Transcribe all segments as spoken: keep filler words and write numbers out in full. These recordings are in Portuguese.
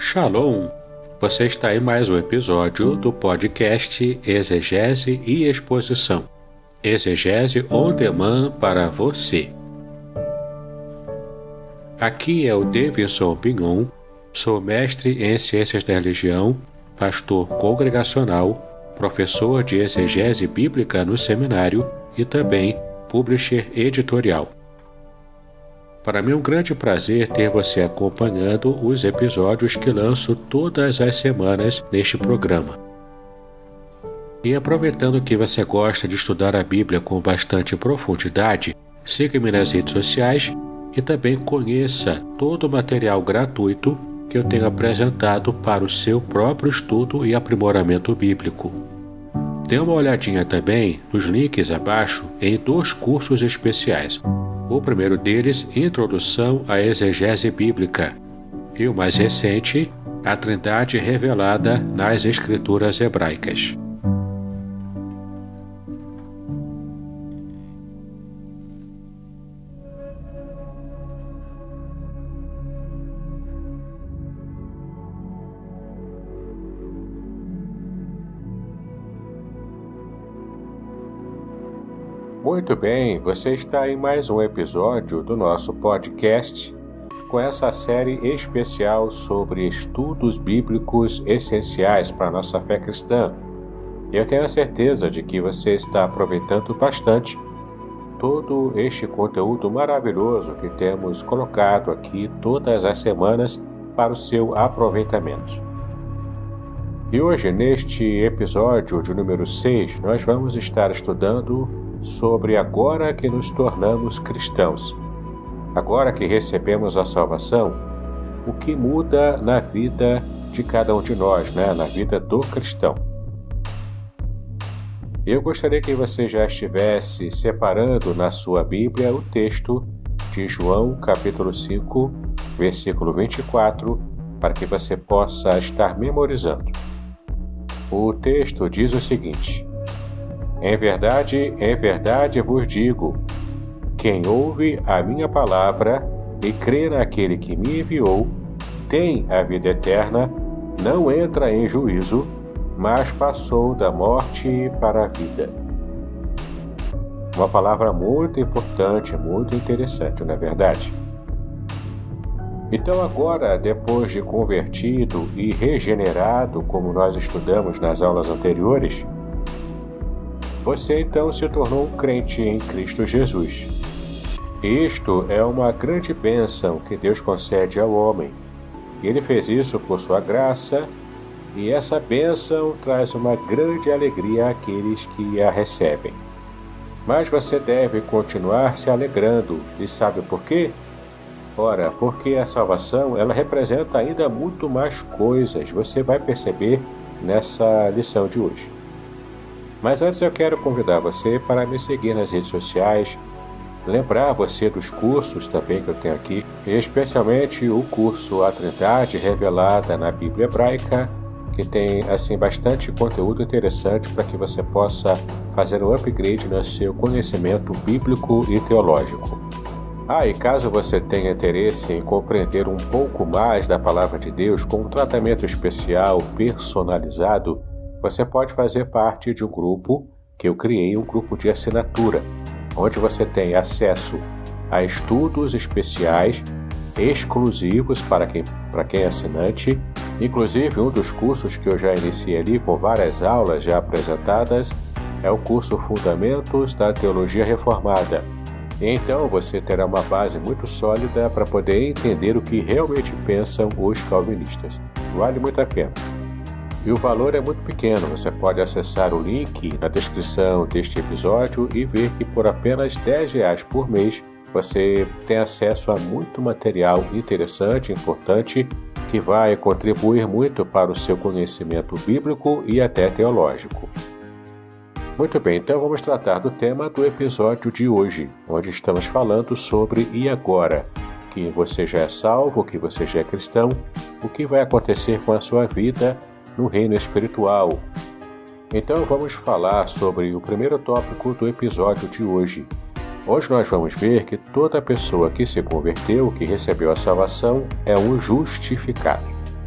Shalom! Você está em mais um episódio do podcast Exegese e Exposição. Exegese on demand para você. Aqui é o Davidson Pignon, sou mestre em Ciências da Religião, pastor congregacional, professor de exegese bíblica no seminário e também publisher editorial. Para mim é um grande prazer ter você acompanhando os episódios que lanço todas as semanas neste programa. E aproveitando que você gosta de estudar a Bíblia com bastante profundidade, siga-me nas redes sociais e também conheça todo o material gratuito que eu tenho apresentado para o seu próprio estudo e aprimoramento bíblico. Dê uma olhadinha também nos links abaixo em dois cursos especiais. O primeiro deles, Introdução à Exegese Bíblica, e o mais recente, A Trindade Revelada nas Escrituras Hebraicas. Muito bem, você está em mais um episódio do nosso podcast com essa série especial sobre estudos bíblicos essenciais para a nossa fé cristã. Eu tenho a certeza de que você está aproveitando bastante todo este conteúdo maravilhoso que temos colocado aqui todas as semanas para o seu aproveitamento. E hoje, neste episódio de número seis, nós vamos estar estudando sobre agora que nos tornamos cristãos. Agora que recebemos a salvação, o que muda na vida de cada um de nós, né? Na vida do cristão. Eu gostaria que você já estivesse separando na sua Bíblia o texto de João, capítulo cinco, versículo vinte e quatro, para que você possa estar memorizando. O texto diz o seguinte: Em verdade, em verdade vos digo, quem ouve a minha palavra e crê naquele que me enviou, tem a vida eterna, não entra em juízo, mas passou da morte para a vida. Uma palavra muito importante, muito interessante, não é verdade? Então agora, depois de convertido e regenerado, como nós estudamos nas aulas anteriores, você então se tornou um crente em Cristo Jesus. Isto é uma grande bênção que Deus concede ao homem. Ele fez isso por sua graça, e essa bênção traz uma grande alegria àqueles que a recebem. Mas você deve continuar se alegrando, e sabe por quê? Ora, porque a salvação ela representa ainda muito mais coisas, você vai perceber nessa lição de hoje. Mas antes eu quero convidar você para me seguir nas redes sociais, lembrar você dos cursos também que eu tenho aqui, especialmente o curso A Trindade Revelada na Bíblia Hebraica, que tem assim bastante conteúdo interessante para que você possa fazer um upgrade no seu conhecimento bíblico e teológico. Ah, e caso você tenha interesse em compreender um pouco mais da Palavra de Deus com um tratamento especial, personalizado, você pode fazer parte de um grupo que eu criei, um grupo de assinatura, onde você tem acesso a estudos especiais, exclusivos para quem, para quem é assinante, inclusive um dos cursos que eu já iniciei ali com várias aulas já apresentadas é o curso Fundamentos da Teologia Reformada. E então você terá uma base muito sólida para poder entender o que realmente pensam os calvinistas. Vale muito a pena. E o valor é muito pequeno, você pode acessar o link na descrição deste episódio e ver que por apenas dez reais por mês você tem acesso a muito material interessante, importante, que vai contribuir muito para o seu conhecimento bíblico e até teológico. Muito bem, então vamos tratar do tema do episódio de hoje, onde estamos falando sobre e agora, que você já é salvo, que você já é cristão, o que vai acontecer com a sua vida no reino espiritual. Então vamos falar sobre o primeiro tópico do episódio de hoje. Hoje nós vamos ver que toda pessoa que se converteu, que recebeu a salvação, é um justificado.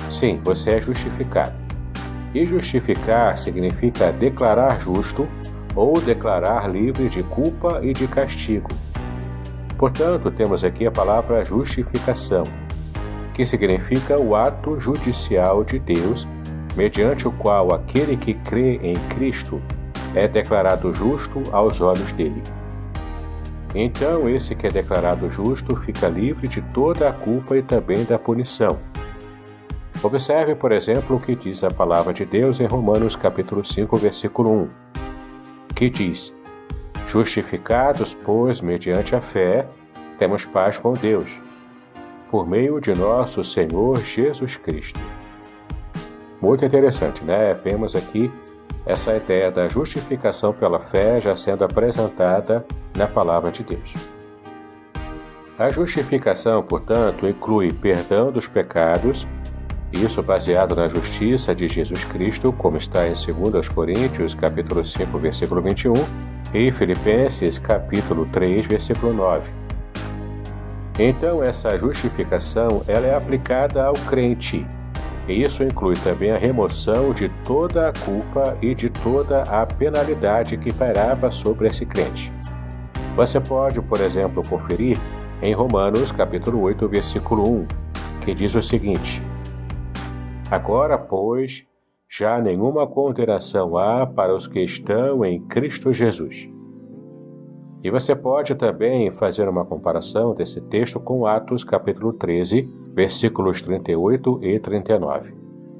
Sim, você é justificado. E justificar significa declarar justo ou declarar livre de culpa e de castigo. Portanto, temos aqui a palavra justificação, que significa o ato judicial de Deus, mediante o qual aquele que crê em Cristo é declarado justo aos olhos dele. Então, esse que é declarado justo fica livre de toda a culpa e também da punição. Observe, por exemplo, o que diz a palavra de Deus em Romanos capítulo cinco, versículo um, que diz: Justificados, pois, mediante a fé, temos paz com Deus, por meio de nosso Senhor Jesus Cristo. Muito interessante, né? Vemos aqui essa ideia da justificação pela fé já sendo apresentada na palavra de Deus. A justificação, portanto, inclui perdão dos pecados, isso baseado na justiça de Jesus Cristo, como está em dois Coríntios, capítulo cinco, versículo vinte e um, e Filipenses, capítulo três, versículo nove. Então, essa justificação ela é aplicada ao crente, e isso inclui também a remoção de toda a culpa e de toda a penalidade que pairava sobre esse crente. Você pode, por exemplo, conferir em Romanos, capítulo oito, versículo um, que diz o seguinte: Agora, pois, já nenhuma condenação há para os que estão em Cristo Jesus. E você pode também fazer uma comparação desse texto com Atos, capítulo treze, versículos trinta e oito e trinta e nove.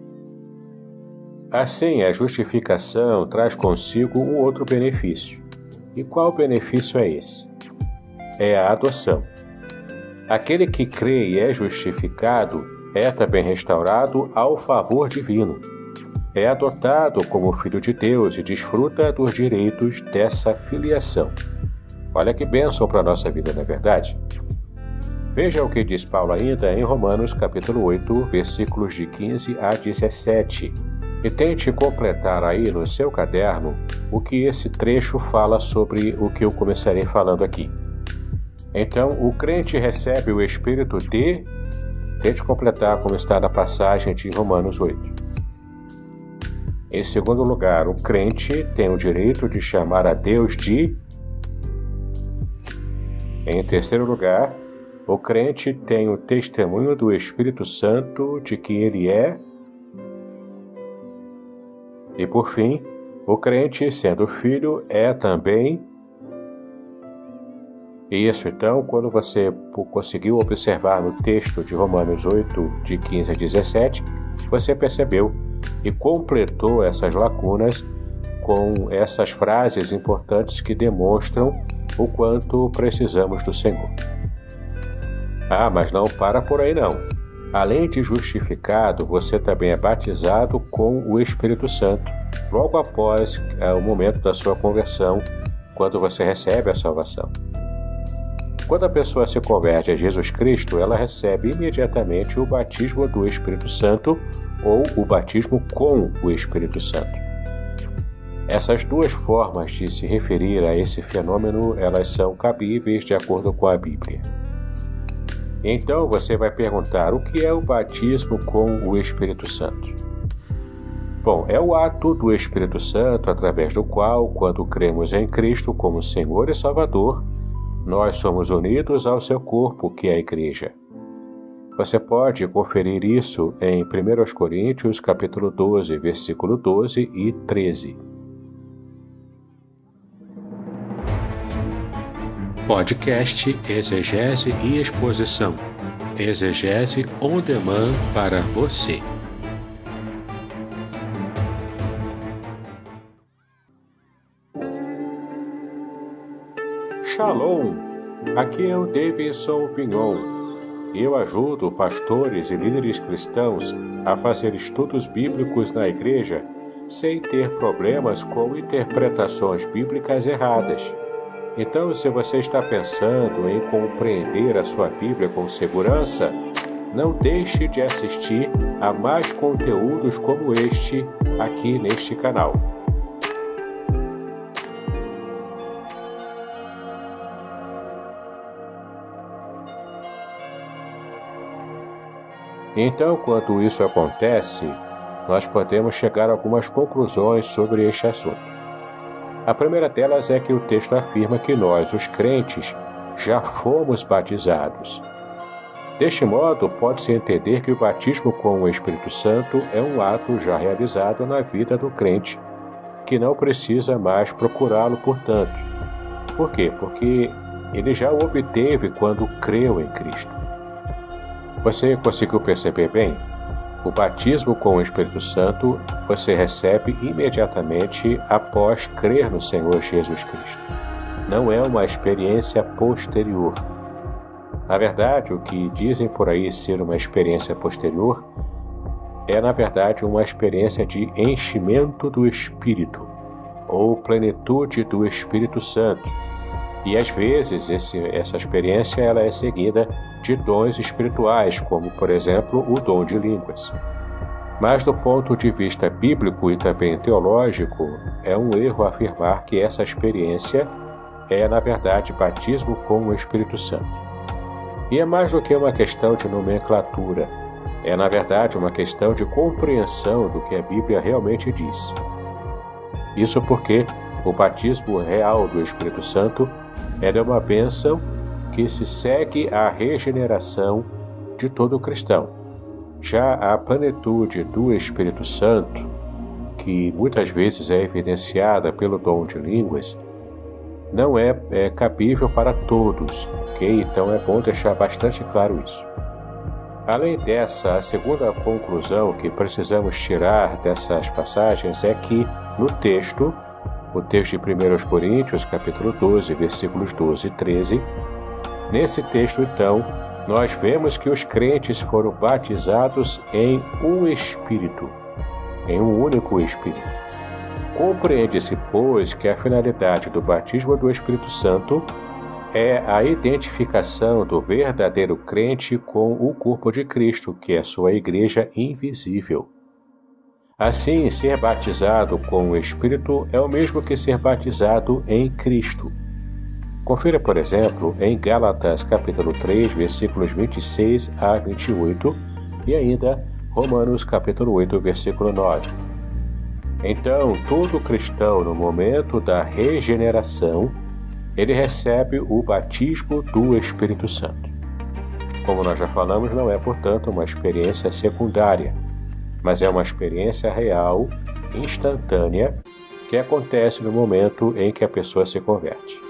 Assim, a justificação traz consigo um outro benefício. E qual benefício é esse? É a adoção. Aquele que crê e é justificado é também restaurado ao favor divino. É adotado como filho de Deus e desfruta dos direitos dessa filiação. Olha que bênção para a nossa vida, não é verdade? Veja o que diz Paulo ainda em Romanos capítulo oito, versículos de quinze a dezessete. E tente completar aí no seu caderno o que esse trecho fala sobre o que eu começarei falando aqui. Então, o crente recebe o espírito de... Tente completar como está na passagem de Romanos oito. Em segundo lugar, o crente tem o direito de chamar a Deus de... Em terceiro lugar, o crente tem o testemunho do Espírito Santo de que ele é... E por fim, o crente, sendo filho, é também... E isso, então, quando você conseguiu observar no texto de Romanos oito, de quinze a dezessete, você percebeu e completou essas lacunas com essas frases importantes que demonstram o quanto precisamos do Senhor. Ah, mas não para por aí não. Além de justificado, você também é batizado com o Espírito Santo, logo após é, o momento da sua conversão, quando você recebe a salvação. Quando a pessoa se converte a Jesus Cristo, ela recebe imediatamente o batismo do Espírito Santo ou o batismo com o Espírito Santo. Essas duas formas de se referir a esse fenômeno, elas são cabíveis de acordo com a Bíblia. Então você vai perguntar o que é o batismo com o Espírito Santo. Bom, é o ato do Espírito Santo através do qual, quando cremos em Cristo como Senhor e Salvador, nós somos unidos ao seu corpo, que é a Igreja. Você pode conferir isso em primeira Coríntios, capítulo doze, versículo doze e treze. Podcast Exegese e Exposição. Exegese on demand para você. Shalom! Aqui é o Davidson Pignon. Eu ajudo pastores e líderes cristãos a fazer estudos bíblicos na igreja sem ter problemas com interpretações bíblicas erradas. Então, se você está pensando em compreender a sua Bíblia com segurança, não deixe de assistir a mais conteúdos como este aqui neste canal. Então, quando isso acontece, nós podemos chegar a algumas conclusões sobre este assunto. A primeira delas é que o texto afirma que nós, os crentes, já fomos batizados. Deste modo, pode-se entender que o batismo com o Espírito Santo é um ato já realizado na vida do crente, que não precisa mais procurá-lo, portanto. Por quê? Porque ele já o obteve quando creu em Cristo. Você conseguiu perceber bem? O batismo com o Espírito Santo você recebe imediatamente após crer no Senhor Jesus Cristo. Não é uma experiência posterior. Na verdade, o que dizem por aí ser uma experiência posterior é, na verdade, uma experiência de enchimento do Espírito, ou plenitude do Espírito Santo. E às vezes esse, essa experiência ela é seguida de dons espirituais, como por exemplo o dom de línguas. Mas do ponto de vista bíblico e também teológico, é um erro afirmar que essa experiência é na verdade batismo com o Espírito Santo. E é mais do que uma questão de nomenclatura, é na verdade uma questão de compreensão do que a Bíblia realmente diz. Isso porque o batismo real do Espírito Santo é uma bênção que se segue à regeneração de todo cristão. Já a plenitude do Espírito Santo, que muitas vezes é evidenciada pelo dom de línguas, não é, é cabível para todos, ok? Então é bom deixar bastante claro isso. Além dessa, a segunda conclusão que precisamos tirar dessas passagens é que, no texto, o texto de primeira Coríntios, capítulo doze, versículos doze e treze, nesse texto, então, nós vemos que os crentes foram batizados em um Espírito, em um único Espírito. Compreende-se, pois, que a finalidade do batismo do Espírito Santo é a identificação do verdadeiro crente com o corpo de Cristo, que é a sua igreja invisível. Assim, ser batizado com o Espírito é o mesmo que ser batizado em Cristo. Confira, por exemplo, em Gálatas capítulo três, versículos vinte e seis a vinte e oito e ainda Romanos capítulo oito, versículo nove. Então, todo cristão, no momento da regeneração, ele recebe o batismo do Espírito Santo. Como nós já falamos, não é, portanto, uma experiência secundária, mas é uma experiência real, instantânea, que acontece no momento em que a pessoa se converte.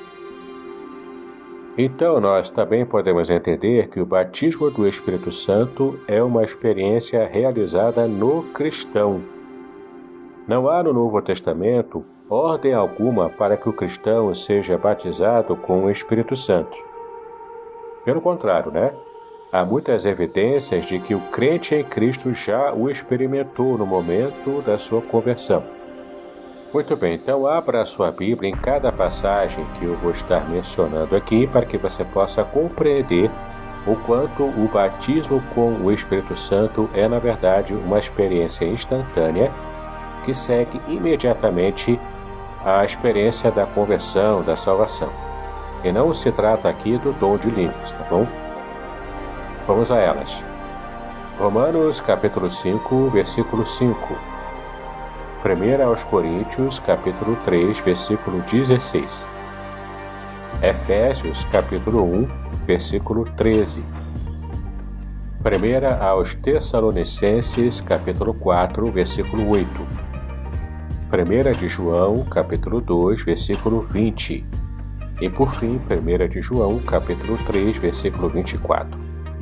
Então, nós também podemos entender que o batismo do Espírito Santo é uma experiência realizada no cristão. Não há no Novo Testamento ordem alguma para que o cristão seja batizado com o Espírito Santo. Pelo contrário, né? Há muitas evidências de que o crente em Cristo já o experimentou no momento da sua conversão. Muito bem, então abra a sua Bíblia em cada passagem que eu vou estar mencionando aqui para que você possa compreender o quanto o batismo com o Espírito Santo é, na verdade, uma experiência instantânea que segue imediatamente a experiência da conversão, da salvação. E não se trata aqui do dom de línguas, tá bom? Vamos a elas. Romanos capítulo cinco, versículo cinco. primeira aos Coríntios, capítulo três, versículo dezesseis. Efésios, capítulo um, versículo treze. primeira aos Tessalonicenses, capítulo quatro, versículo oito. primeira de João, capítulo dois, versículo vinte. E por fim, primeira de João, capítulo três, versículo vinte e quatro.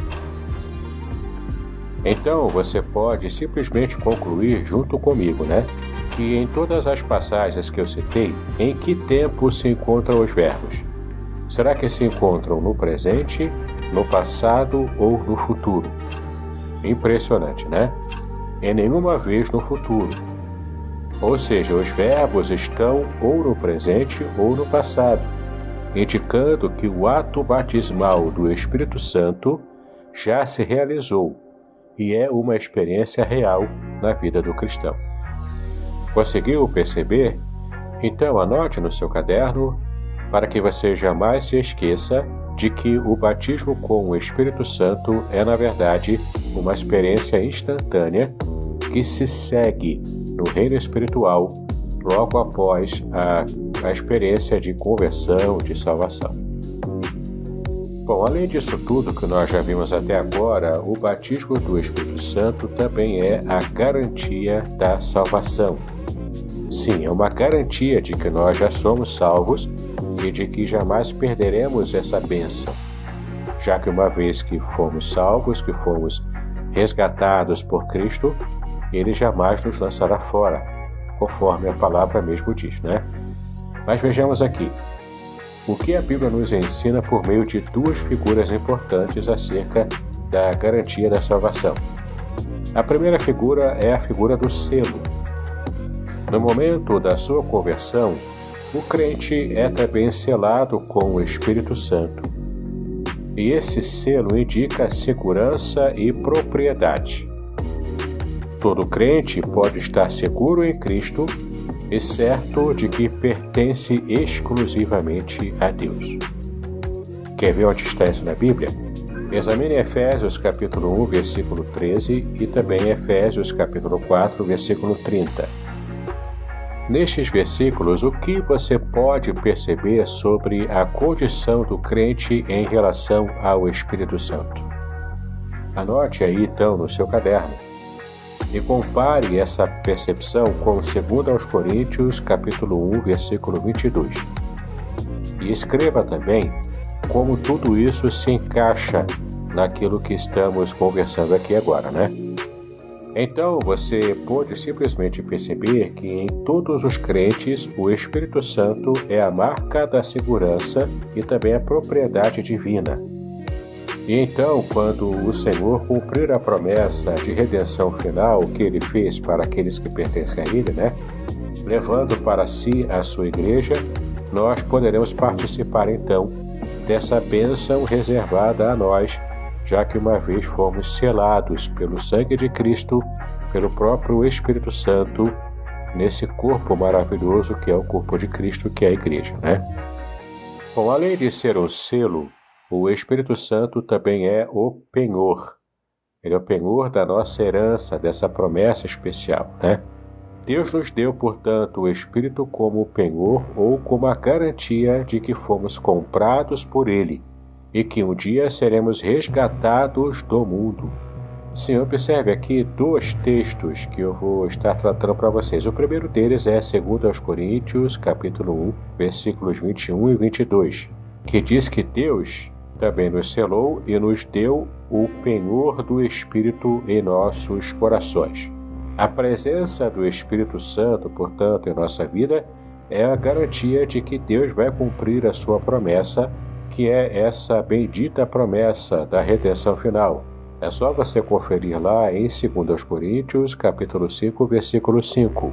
Então, você pode simplesmente concluir junto comigo, né? Que em todas as passagens que eu citei, em que tempo se encontram os verbos? Será que se encontram no presente, no passado ou no futuro? Impressionante, né? Em nenhuma vez no futuro. Ou seja, os verbos estão ou no presente ou no passado, indicando que o ato batismal do Espírito Santo já se realizou e é uma experiência real na vida do cristão. Conseguiu perceber? Então anote no seu caderno para que você jamais se esqueça de que o batismo com o Espírito Santo é, na verdade, uma experiência instantânea que se segue no reino espiritual logo após a, a experiência de conversão, de salvação. Bom, além disso tudo que nós já vimos até agora, o batismo do Espírito Santo também é a garantia da salvação. Sim, é uma garantia de que nós já somos salvos e de que jamais perderemos essa bênção, já que uma vez que fomos salvos, que fomos resgatados por Cristo, Ele jamais nos lançará fora, conforme a palavra mesmo diz, né? Mas vejamos aqui, o que a Bíblia nos ensina por meio de duas figuras importantes acerca da garantia da salvação. A primeira figura é a figura do selo. No momento da sua conversão, o crente é também selado com o Espírito Santo. E esse selo indica segurança e propriedade. Todo crente pode estar seguro em Cristo e certo de que pertence exclusivamente a Deus. Quer ver onde está isso na Bíblia? Examine Efésios capítulo um, versículo treze e também Efésios capítulo quatro, versículo trinta. Nestes versículos, o que você pode perceber sobre a condição do crente em relação ao Espírito Santo? Anote aí então no seu caderno e compare essa percepção com dois aos Coríntios capítulo um, versículo vinte e dois. E escreva também como tudo isso se encaixa naquilo que estamos conversando aqui agora, né? Então, você pode simplesmente perceber que em todos os crentes o Espírito Santo é a marca da segurança e também a propriedade divina. E então, quando o Senhor cumprir a promessa de redenção final que Ele fez para aqueles que pertencem a Ele, né? Levando para si a sua igreja, nós poderemos participar então dessa bênção reservada a nós, já que uma vez fomos selados pelo sangue de Cristo, pelo próprio Espírito Santo, nesse corpo maravilhoso que é o corpo de Cristo, que é a igreja, né? Bom, além de ser um selo, o Espírito Santo também é o penhor. Ele é o penhor da nossa herança, dessa promessa especial, né? Deus nos deu, portanto, o Espírito como penhor ou como a garantia de que fomos comprados por Ele e que um dia seremos resgatados do mundo. Sim, observe aqui dois textos que eu vou estar tratando para vocês. O primeiro deles é dois aos Coríntios, capítulo um, versículos vinte e um e vinte e dois, que diz que Deus também nos selou e nos deu o penhor do Espírito em nossos corações. A presença do Espírito Santo, portanto, em nossa vida, é a garantia de que Deus vai cumprir a sua promessa, que é essa bendita promessa da redenção final. É só você conferir lá em dois aos Coríntios, capítulo cinco, versículo cinco.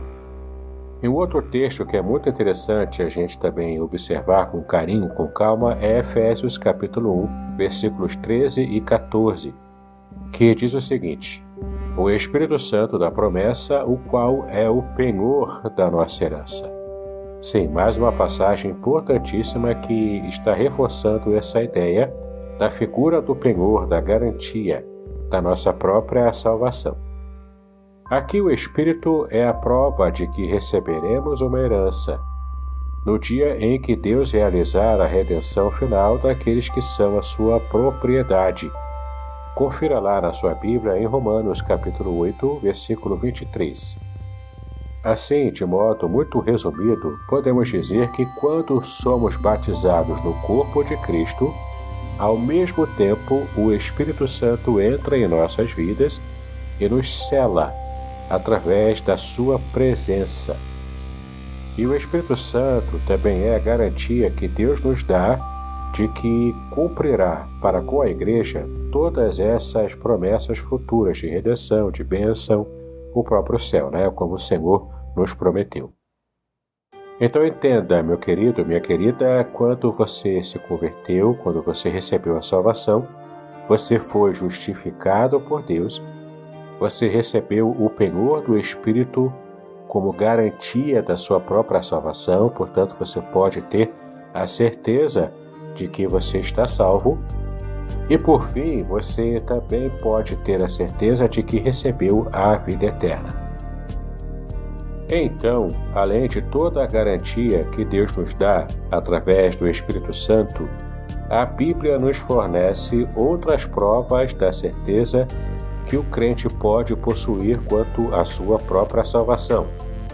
E um outro texto que é muito interessante a gente também observar com carinho, com calma, é Efésios capítulo um, versículos treze e quatorze, que diz o seguinte: o Espírito Santo da promessa, o qual é o penhor da nossa herança. Sim, mais uma passagem importantíssima que está reforçando essa ideia da figura do penhor, da garantia da nossa própria salvação. Aqui o Espírito é a prova de que receberemos uma herança no dia em que Deus realizar a redenção final daqueles que são a sua propriedade. Confira lá na sua Bíblia em Romanos capítulo oito, versículo vinte e três. Assim, de modo muito resumido, podemos dizer que quando somos batizados no corpo de Cristo, ao mesmo tempo o Espírito Santo entra em nossas vidas e nos sela através da sua presença. E o Espírito Santo também é a garantia que Deus nos dá de que cumprirá para com a igreja todas essas promessas futuras de redenção, de bênção, o próprio céu, né? Como o Senhor nos prometeu. Então entenda, meu querido, minha querida, quando você se converteu, quando você recebeu a salvação, você foi justificado por Deus, você recebeu o penhor do Espírito como garantia da sua própria salvação, portanto você pode ter a certeza de que você está salvo. E por fim, você também pode ter a certeza de que recebeu a vida eterna. Então, além de toda a garantia que Deus nos dá através do Espírito Santo, a Bíblia nos fornece outras provas da certeza que o crente pode possuir quanto à sua própria salvação.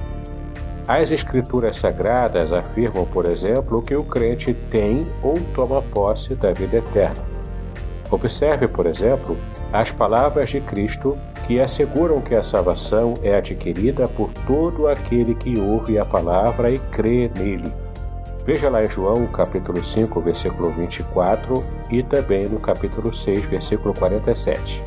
As Escrituras Sagradas afirmam, por exemplo, que o crente tem ou toma posse da vida eterna. Observe, por exemplo, as palavras de Cristo que asseguram que a salvação é adquirida por todo aquele que ouve a palavra e crê nele. Veja lá em João, capítulo cinco, versículo vinte e quatro e também no capítulo seis, versículo quarenta e sete.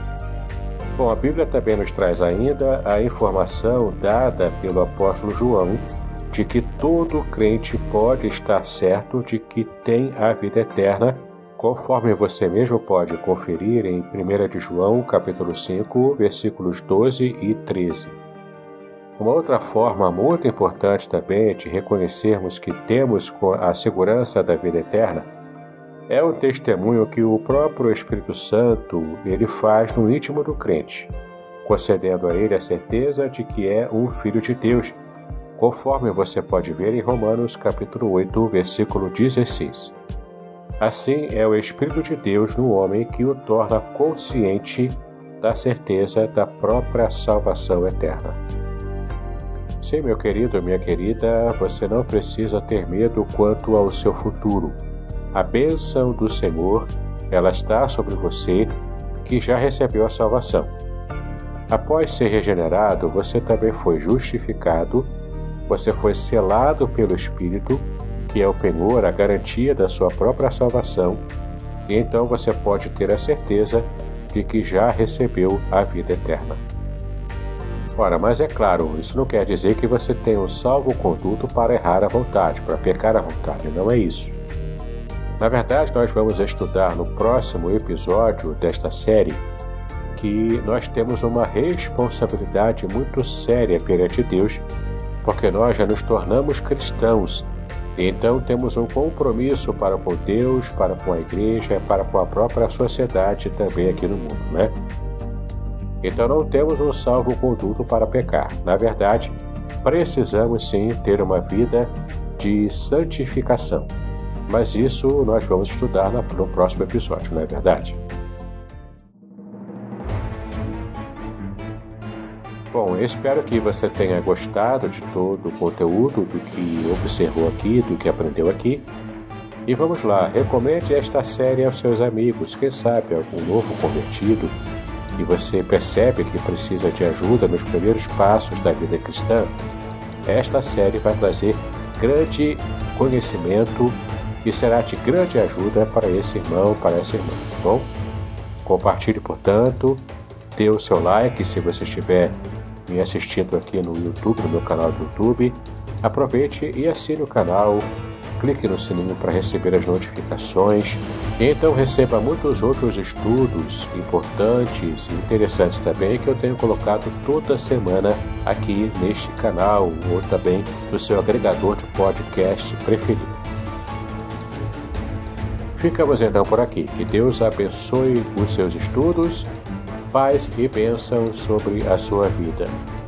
Bom, a Bíblia também nos traz ainda a informação dada pelo apóstolo João de que todo crente pode estar certo de que tem a vida eterna, conforme você mesmo pode conferir em primeira de João, capítulo cinco, versículos doze e treze. Uma outra forma muito importante também de reconhecermos que temos a segurança da vida eterna é o testemunho que o próprio Espírito Santo ele faz no íntimo do crente, concedendo a ele a certeza de que é um filho de Deus, conforme você pode ver em Romanos capítulo oito, versículo dezesseis. Assim é o Espírito de Deus no homem que o torna consciente da certeza da própria salvação eterna. Sim, meu querido, minha querida, você não precisa ter medo quanto ao seu futuro. A bênção do Senhor, ela está sobre você, que já recebeu a salvação. Após ser regenerado, você também foi justificado, você foi selado pelo Espírito, que é o penhor, a garantia da sua própria salvação, e então você pode ter a certeza de que já recebeu a vida eterna. Ora, mas é claro, isso não quer dizer que você tem um salvo-conduto para errar à vontade, para pecar à vontade, não é isso. Na verdade, nós vamos estudar no próximo episódio desta série que nós temos uma responsabilidade muito séria perante Deus, porque nós já nos tornamos cristãos, e então temos um compromisso para com Deus, para com a igreja, para com a própria sociedade também aqui no mundo, né? Então não temos um salvo-conduto para pecar. Na verdade, precisamos sim ter uma vida de santificação. Mas isso nós vamos estudar no próximo episódio, não é verdade? Bom, eu espero que você tenha gostado de todo o conteúdo, do que observou aqui, do que aprendeu aqui. E vamos lá, recomende esta série aos seus amigos, quem sabe algum novo convertido que você percebe que precisa de ajuda nos primeiros passos da vida cristã. Esta série vai trazer grande conhecimento e será de grande ajuda para esse irmão, para essa irmã, tá bom? Compartilhe, portanto, dê o seu like se você estiver me assistindo aqui no YouTube, no meu canal do YouTube. Aproveite e assine o canal, clique no sininho para receber as notificações e então receba muitos outros estudos importantes e interessantes também que eu tenho colocado toda semana aqui neste canal ou também no seu agregador de podcast preferido. Ficamos então por aqui. Que Deus abençoe os seus estudos, paz e bênção sobre a sua vida.